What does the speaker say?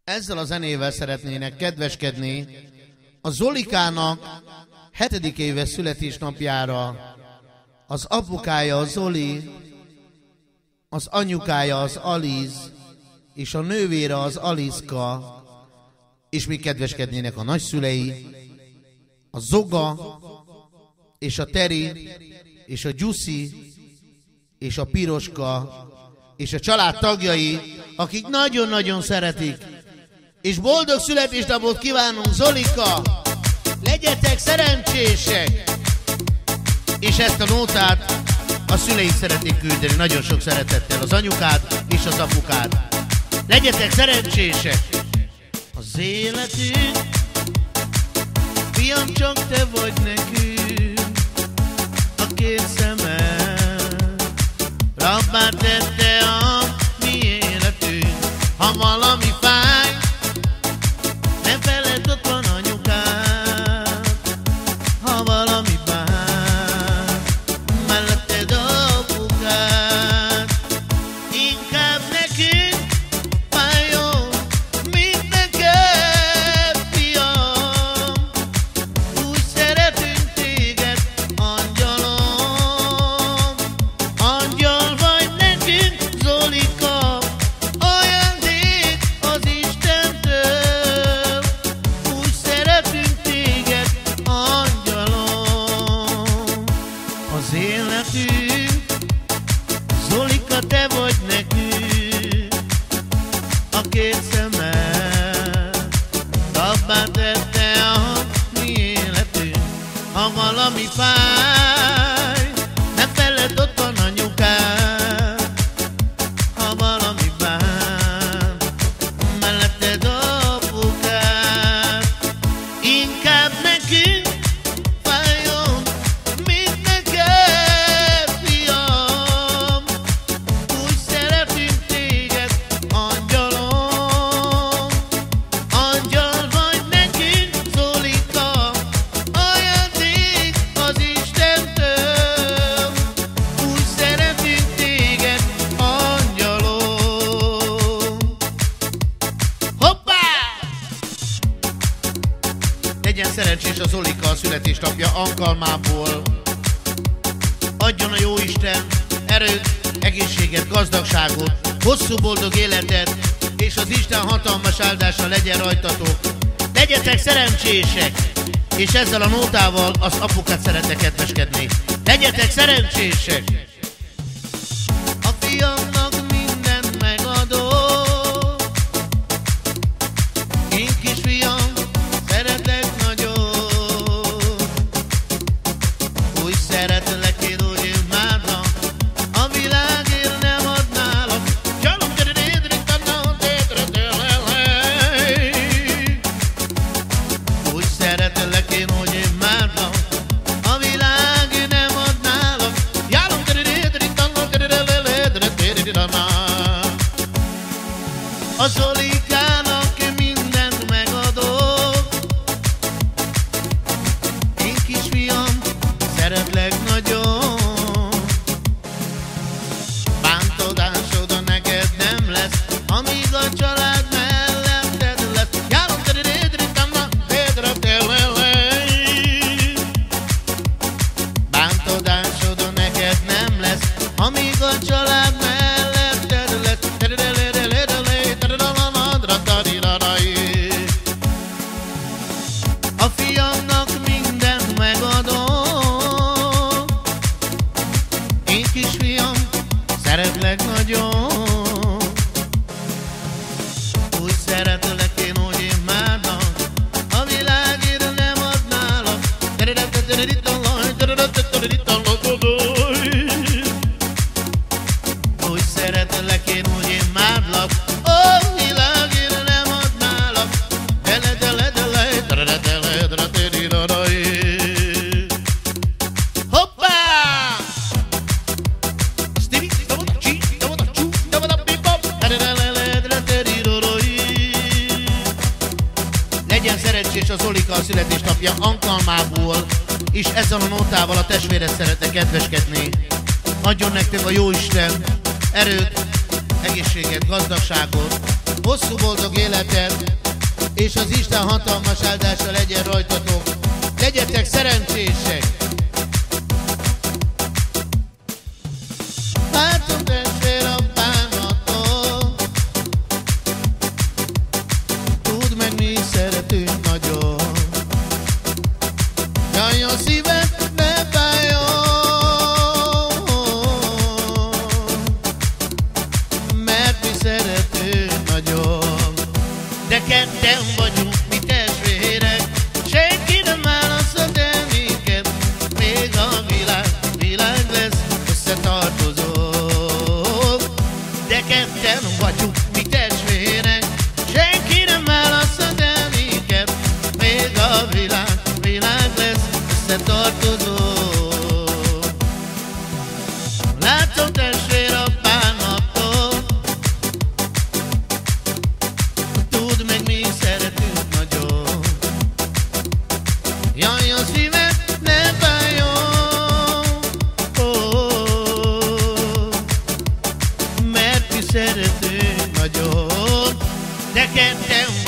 Ezzel a zenével szeretnének kedveskedni a Zolikának 7. éves születésnapjára. Az apukája a Zoli, az anyukája az Aliz, és a nővére az Aliszka, és még kedveskednének a nagyszülei, a Zoga, és a Teri, és a Gyuszi, és a Piroska, és a család tagjai, akik nagyon-nagyon szeretik. És boldog születésnapot kívánunk, Zolika! Legyetek szerencsések! És ezt a nótát a szüleik szeretnék küldeni nagyon sok szeretettel, az anyukád és az apukád. Legyetek szerencsések! Az életünk, fiam, csak te vagy nekünk, a két szemed rabbá tette a mi életünk. Ha valami fáj, ne feledd, ott van anyukád. Ha valami bánt, melletted apukád. Inkább nekünk fájjon, mint neked, fiam. Úgy szeretünk téged, angyalom. Angyal vagy nekünk, Zolika, ajándék az Istentől. Úgy szeretünk téged, angyalom. Az életünk, Zolika, te vagy nekünk, a két szemed rabbá tette a mi életünk. Ha valami fáj, ne feledd, ott van anyukád. Ha valami bánt, melletted apukád. Inkább nekünk fájjon, mint neked, fiam. Úgy szeretünk téged, angyalom. Angyal vagy nekünk, Zolika, ajándék az Istentől. Úgy szeretünk téged, angyalom. Hoppá! Legyen szerencsés a Zolika a születésnapja alkalmából. Adjon a Jóisten erőt, egészséget, gazdagságot, hosszú boldog életet, és az Isten hatalmas áldása legyen rajtatok. Legyetek szerencsések, és ezzel a nótával az apukát szeretek kedveskedni. Legyetek szerencsések! A fiamnak mindent megadok. Én kisfiam, szeretlek nagyon. Úgy szeretlek én, hogy én imádlak, a világért nem adnálak. Úgy szeretlek én, hogy én imádlak, a világért nem adnálak. A Zolikának mindent megadok. Én kisfiam, szeretlek nagyon. Bántódásod neked nem lesz, amíg a család melletted lesz. Bántódásod neked nem lesz, amíg a család melletted lesz. A fiamnak mindent megadok. Én kisfiam, szeretlek nagyon. Úgy szeretlek én, hogy én imádlak, a világért nem adnálak. Úgy szeretlek én, hogy én imádlak, a világért nem adnálak. Hoppá! Legyen szerencsés a Zolika a születésnapja alkalmából, és ezzel a nótával a testvére szeretne kedveskedni. Adjon nektek a Jóisten erőt, egészséget, gazdagságot, hosszú boldog életet, és az Isten hatalmas áldása legyen rajtatok. Legyetek szerencsések! Látom, testvér, a bánatot, tudd meg, mi szeretünk nagyon. Jaj, a szíved ne fájjon, mert mi szeretünk nagyon. De ketten vagyunk mi testvérek, senki nem választhat el minket, még a világ lesz összetartozók. De ketten vagyunk mi testvérek, senki nem választhat el minket, még a világ lesz összetartozók. Látom, testvér, a bánatot, tudd meg, mi szeretünk nagyon. Jaj, a szíved ne fájjon, mert mi szeretünk nagyon. De ketten